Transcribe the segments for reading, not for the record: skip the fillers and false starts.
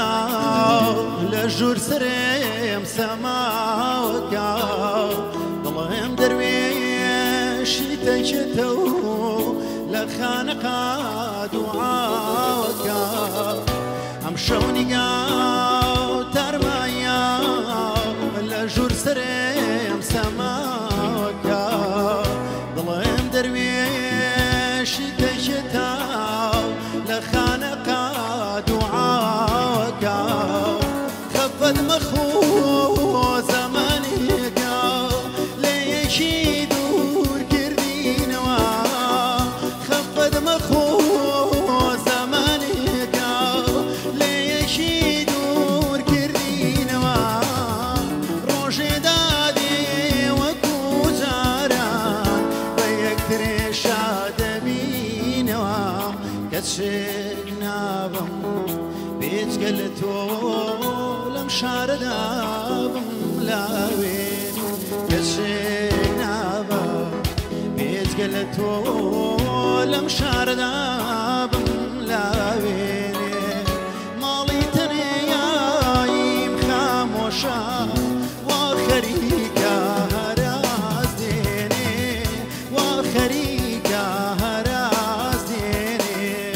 لجور سريم سماوكا ضلهم درويشي تجتو لخانقا دعاوكا امشوني قاو ترمايا لجور سريم سماوكا ضلهم درويشي تجتو لخانقا دعاوكا خفت مخو زمانيكا ليشي دور كردينوا خفت مخو زمانيكا ليشي دور كردينوا روشي دادي وكو جاران بيكتري شادمينوا كتشينا بم بيت قلتو لم شاردا بم لاوين كتشينا بم بيت قلتو لم شاردا بم لاوين مالي تنيايم خاموشا وخريكا هراز ديني وخريكا هراز ديني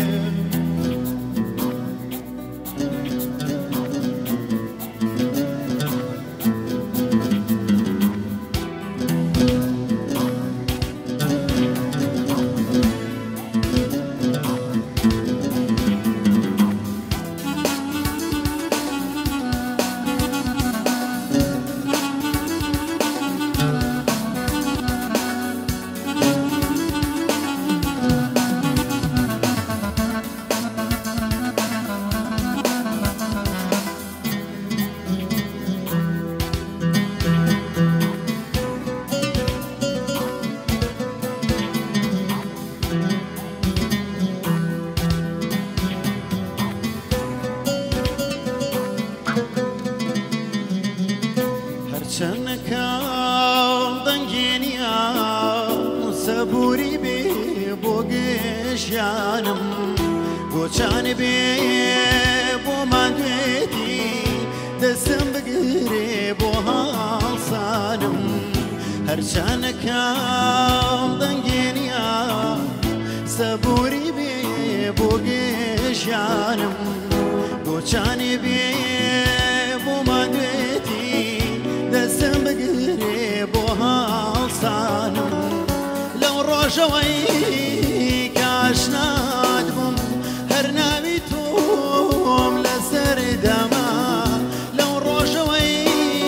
چنکاو دنگینیا سبوری بی بوگشانم گوچان بی بو مدویدی دستم بگیری بو حالسانم هر چنکاو دنگینیا سبوری بی بوگشانم گوچان بی بو مدویدی دستم بگیری بو حالسانم لو روشوی کاشناد بم هر ناوی توم لسر دما لو روشوی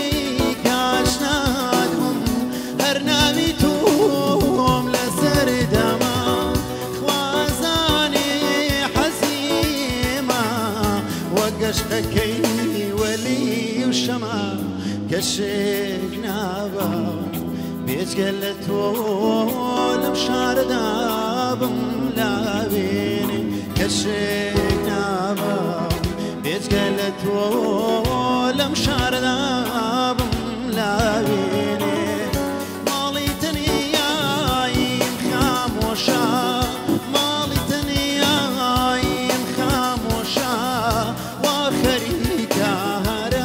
کاشناد بم هر ناوی توم لسر دما خوازانی حزیما وقشتکی ولی وشما كشينا بام بيت قلتو لم شاردا بم لاويني كشينا بام بيت قلتو لم شاردا بم لاويني مالي تنيايم خاموشا مالي تنيايم خاموشا وخريكا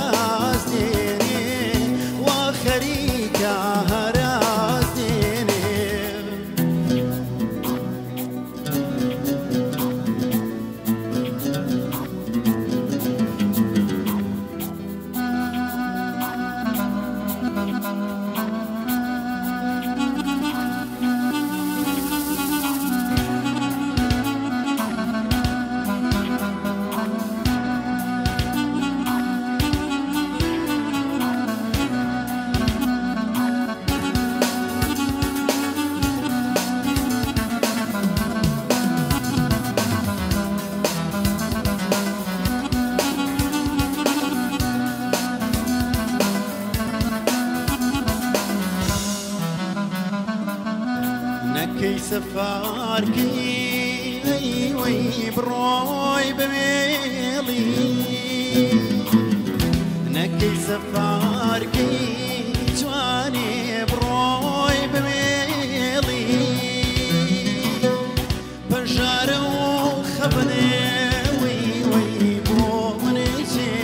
نكي سفاركي ايوي بروي بميلي نكي سفاركي جواني بروي بميلي بجارو خبني وي بو منيجي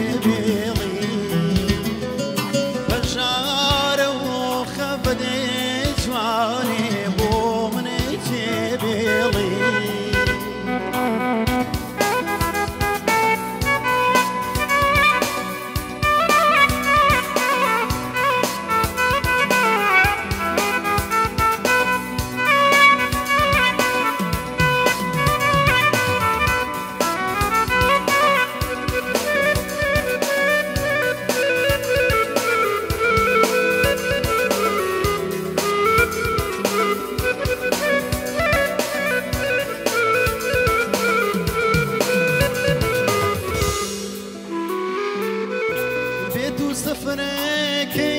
بيتو سفركي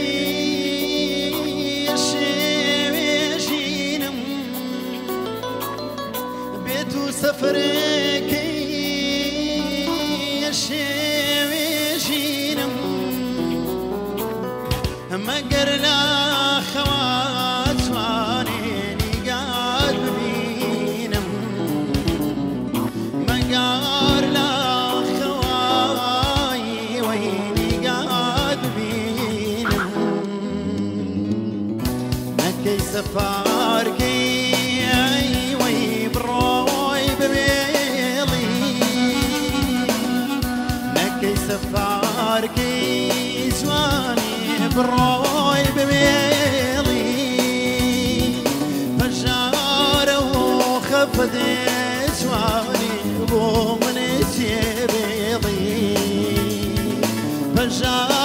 الشيويشينم بيتو سفركي الشيويشينم مقر لا خوات وانيني قاد ببينم مقر لا خواي ويني قاد ببينم مكي سفاركي وي بروي ببيلي مكي سفاركي جواني بروي بميلي فجارة وخفض جواني بومن جبيلي فجارة